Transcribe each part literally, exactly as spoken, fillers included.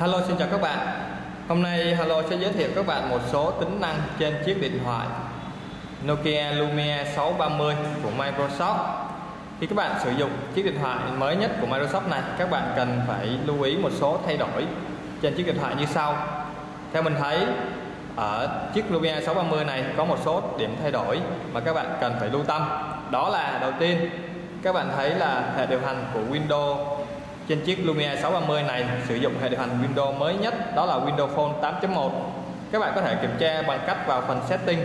Hello, xin chào các bạn. Hôm nay Hello sẽ giới thiệu các bạn một số tính năng trên chiếc điện thoại Nokia Lumia sáu ba mươi của Microsoft. Khi các bạn sử dụng chiếc điện thoại mới nhất của Microsoft này, các bạn cần phải lưu ý một số thay đổi trên chiếc điện thoại như sau. Theo mình thấy, ở chiếc Lumia sáu ba mươi này có một số điểm thay đổi mà các bạn cần phải lưu tâm. Đó là đầu tiên, các bạn thấy là hệ điều hành của Windows trên chiếc Lumia sáu ba mươi này sử dụng hệ điều hành Windows mới nhất, đó là Windows Phone tám chấm một. Các bạn có thể kiểm tra bằng cách vào phần Setting.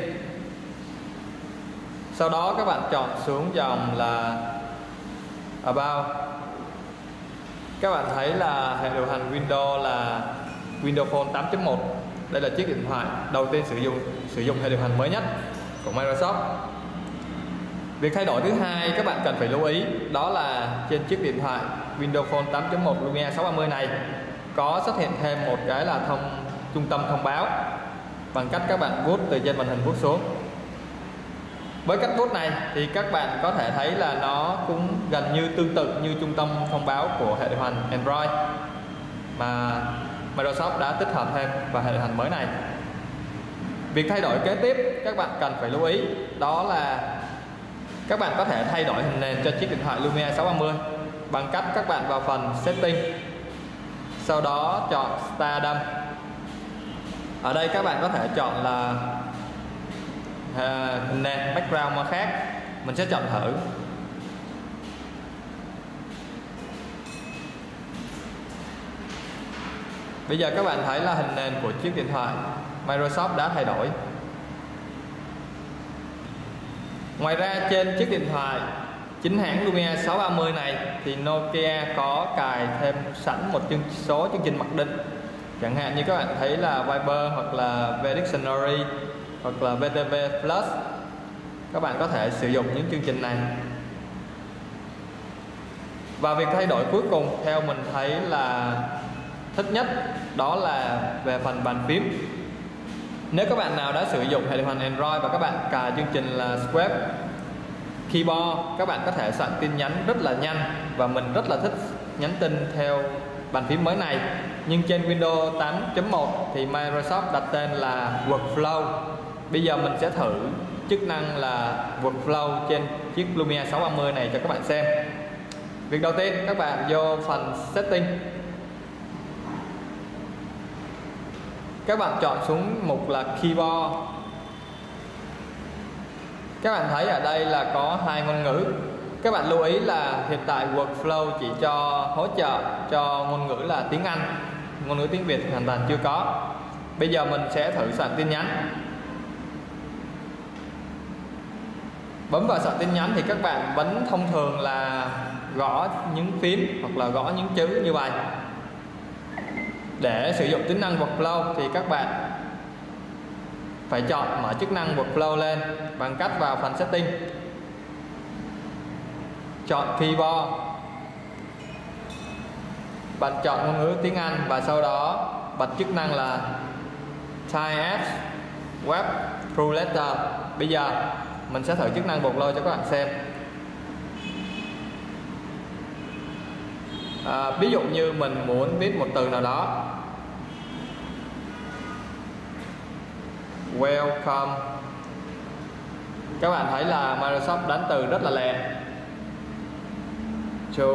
Sau đó các bạn chọn xuống dòng là About. Các bạn thấy là hệ điều hành Windows là Windows Phone tám chấm một. Đây là chiếc điện thoại đầu tiên sử dụng sử dụng hệ điều hành mới nhất của Microsoft. Việc thay đổi thứ hai các bạn cần phải lưu ý đó là trên chiếc điện thoại Windows Phone tám chấm một Lumia sáu ba mươi này có xuất hiện thêm một cái là thông trung tâm thông báo bằng cách các bạn vuốt từ trên màn hình vuốt xuống. Với cách vuốt này thì các bạn có thể thấy là nó cũng gần như tương tự như trung tâm thông báo của hệ điều hành Android mà Microsoft đã tích hợp thêm vào hệ điều hành mới này. Việc thay đổi kế tiếp các bạn cần phải lưu ý đó là các bạn có thể thay đổi hình nền cho chiếc điện thoại Lumia sáu ba mươi bằng cách các bạn vào phần Setting, sau đó chọn Stardom. Ở đây các bạn có thể chọn là hình nền background mà khác. Mình sẽ chọn thử. Bây giờ các bạn thấy là hình nền của chiếc điện thoại Microsoft đã thay đổi. Ngoài ra trên chiếc điện thoại chính hãng Lumia sáu ba mươi này thì Nokia có cài thêm sẵn một số chương trình mặc định. Chẳng hạn như các bạn thấy là Viber hoặc là Dictionary hoặc là vê tê vê Plus. Các bạn có thể sử dụng những chương trình này. Và việc thay đổi cuối cùng theo mình thấy là thích nhất đó là về phần bàn phím. Nếu các bạn nào đã sử dụng hệ điều hành Android và các bạn cài chương trình là Square Keyboard, các bạn có thể soạn tin nhắn rất là nhanh và mình rất là thích nhắn tin theo bàn phím mới này. Nhưng trên Windows tám chấm một thì Microsoft đặt tên là Workflow. Bây giờ mình sẽ thử chức năng là Workflow trên chiếc Lumia sáu ba mươi này cho các bạn xem. Việc đầu tiên các bạn vô phần Setting, các bạn chọn xuống mục là Keyboard. Các bạn thấy ở đây là có hai ngôn ngữ. Các bạn lưu ý là hiện tại Workflow chỉ cho hỗ trợ cho ngôn ngữ là tiếng Anh, ngôn ngữ tiếng Việt hoàn toàn chưa có. Bây giờ mình sẽ thử soạn tin nhắn. Bấm vào soạn tin nhắn thì các bạn vẫn thông thường là gõ những phím hoặc là gõ những chữ như vậy. Để sử dụng tính năng Workflow thì các bạn phải chọn mở chức năng Workflow lên bằng cách vào phần Setting, chọn Keyboard, bạn chọn ngôn ngữ tiếng Anh và sau đó bật chức năng là Type as Web Through Letter. Bây giờ mình sẽ thử chức năng Workflow cho các bạn xem. À, ví dụ như mình muốn viết một từ nào đó, Welcome. Các bạn thấy là Microsoft đánh từ rất là lẹ. To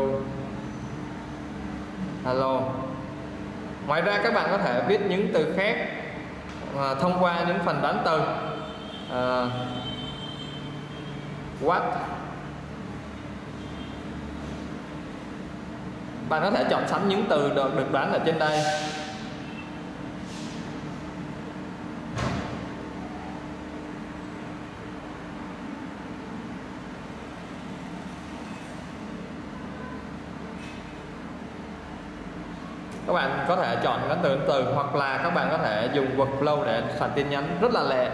Hello. Ngoài ra các bạn có thể viết những từ khác à, thông qua những phần đánh từ à, What. Bạn có thể chọn sẵn những từ được, được đoán ở trên đây. Các bạn có thể chọn đánh từ, đánh từ hoặc là các bạn có thể dùng Workflow để soạn tin nhắn rất là lẹ.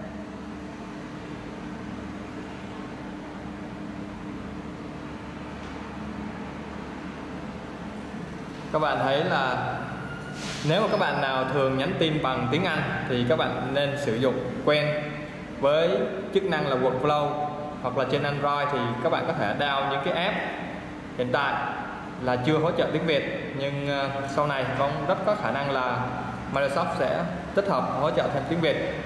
Các bạn thấy là nếu mà các bạn nào thường nhắn tin bằng tiếng Anh thì các bạn nên sử dụng quen với chức năng là Workflow, hoặc là trên Android thì các bạn có thể download những cái app hiện tại là chưa hỗ trợ tiếng Việt, nhưng sau này có rất có khả năng là Microsoft sẽ tích hợp hỗ trợ thêm tiếng Việt.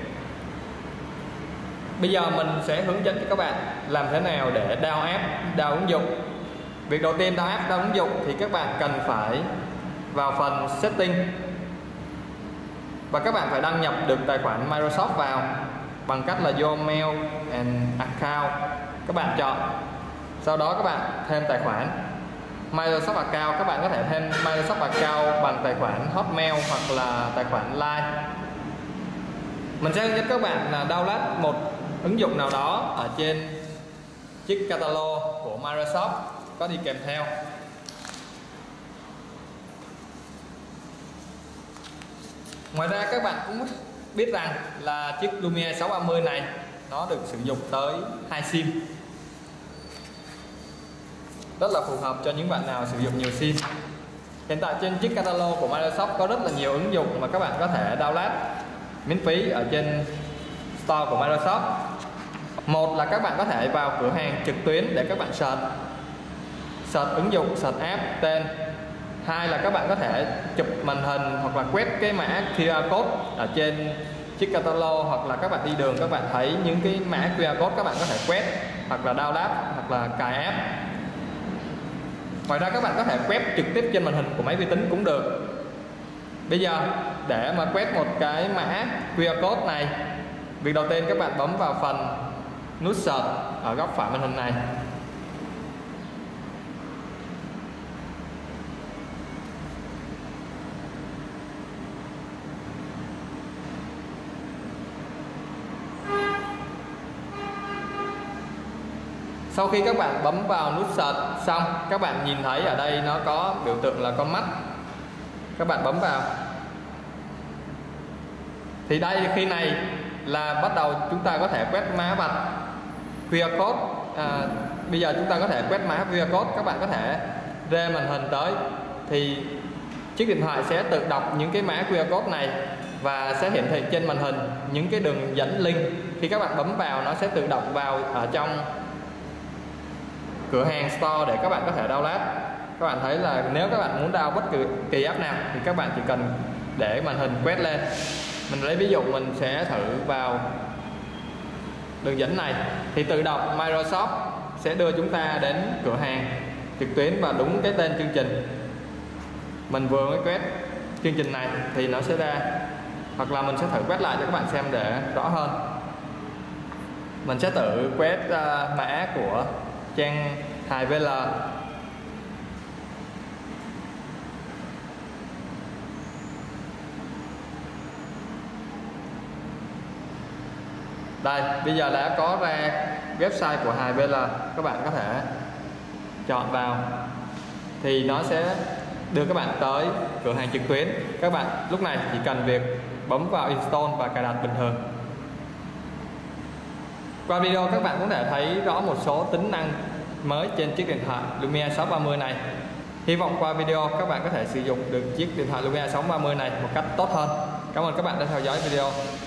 Bây giờ mình sẽ hướng dẫn cho các bạn làm thế nào để download app, download ứng dụng. Việc đầu tiên download app, download ứng dụng thì các bạn cần phải vào phần setting và các bạn phải đăng nhập được tài khoản Microsoft vào bằng cách là vô mail and account, các bạn chọn. Sau đó các bạn thêm tài khoản Microsoft account, các bạn có thể thêm Microsoft account bằng tài khoản Hotmail hoặc là tài khoản Line. Mình sẽ hướng dẫn các bạn là download một ứng dụng nào đó ở trên chiếc catalog của Microsoft có đi kèm theo. Ngoài ra các bạn cũng biết rằng là chiếc Lumia sáu ba mươi này nó được sử dụng tới hai sim, rất là phù hợp cho những bạn nào sử dụng nhiều sim. Hiện tại trên chiếc catalog của Microsoft có rất là nhiều ứng dụng mà các bạn có thể download miễn phí ở trên store của Microsoft. Một là các bạn có thể vào cửa hàng trực tuyến để các bạn search search ứng dụng, search app tên. Hai là các bạn có thể chụp màn hình hoặc là quét cái mã quy rờ code ở trên chiếc catalog, hoặc là các bạn đi đường các bạn thấy những cái mã quy rờ code các bạn có thể quét hoặc là download hoặc là cài app. Ngoài ra các bạn có thể quét trực tiếp trên màn hình của máy vi tính cũng được. Bây giờ để mà quét một cái mã quy rờ code này, việc đầu tiên các bạn bấm vào phần nút search ở góc phải màn hình này. Sau khi các bạn bấm vào nút search xong, các bạn nhìn thấy ở đây nó có biểu tượng là con mắt. Các bạn bấm vào. Thì đây khi này là bắt đầu chúng ta có thể quét mã vạch quy rờ code. À, bây giờ chúng ta có thể quét mã quy rờ code, các bạn có thể rê màn hình tới thì chiếc điện thoại sẽ tự đọc những cái mã quy rờ code này và sẽ hiển thị trên màn hình những cái đường dẫn link. Khi các bạn bấm vào nó sẽ tự động vào ở trong cửa hàng store để các bạn có thể download. Các bạn thấy là nếu các bạn muốn download bất cứ kỳ app nào thì các bạn chỉ cần để màn hình quét lên. Mình lấy ví dụ mình sẽ thử vào đường dẫn này thì tự động Microsoft sẽ đưa chúng ta đến cửa hàng trực tuyến và đúng cái tên chương trình mình vừa mới quét chương trình này thì nó sẽ ra. Hoặc là mình sẽ thử quét lại cho các bạn xem để rõ hơn. Mình sẽ tự quét uh, mã của trang hai vê lờ. Đây, bây giờ đã có ra website của hai vê lờ, các bạn có thể chọn vào thì nó sẽ đưa các bạn tới cửa hàng trực tuyến. Các bạn lúc này chỉ cần việc bấm vào install và cài đặt bình thường. Qua video các bạn cũng thể thấy rõ một số tính năng mới trên chiếc điện thoại Lumia sáu ba mươi này. Hy vọng qua video các bạn có thể sử dụng được chiếc điện thoại Lumia sáu ba mươi này một cách tốt hơn. Cảm ơn các bạn đã theo dõi video.